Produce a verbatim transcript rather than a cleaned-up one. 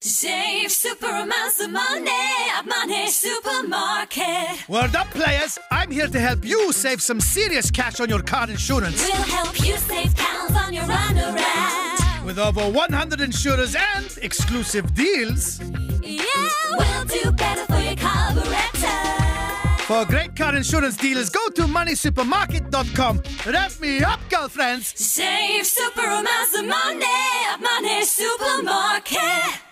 Save super amounts of money at Money Supermarket. Word up, players. I'm here to help you save some serious cash on your car insurance. We'll help you save pounds on your runaround. With over one hundred insurers and exclusive deals. Yeah, we'll do better for your carburetor. For great car insurance dealers, go to money supermarket dot com. Wrap me up, girlfriends. Save super amounts of money at Money Supermarket.